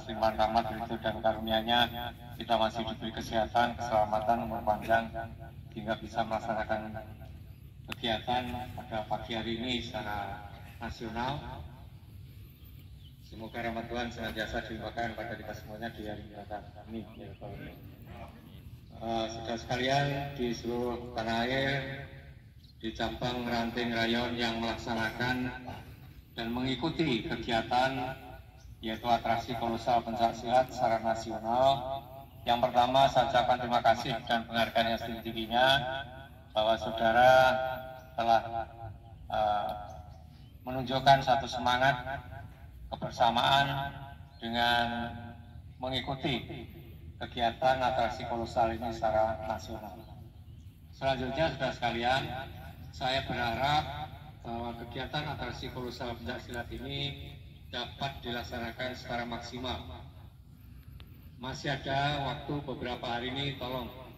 limpahan rahmat itu dan karunia-Nya kita masih diberi kesehatan, keselamatan, umur panjang hingga bisa melaksanakan kegiatan pada pagi hari ini secara nasional. Semoga rahmat Tuhan senantiasa dilimpahkan pada kita semuanya di hari mendatang. Amin. Saudara sekalian di seluruh tanah air, di cabang ranting rayon yang melaksanakan dan mengikuti kegiatan yaitu atraksi kolosal pencaksilat secara nasional. Yang pertama saya ucapkan terima kasih dan penghargaan yang setinggi-tingginya bahwa saudara telah menunjukkan satu semangat kebersamaan dengan mengikuti kegiatan atraksi kolosal ini secara nasional. Selanjutnya, saudara sekalian, saya berharap bahwa kegiatan atraksi kolosal pencaksilat ini dapat dilaksanakan secara maksimal. Masih ada waktu beberapa hari ini, tolong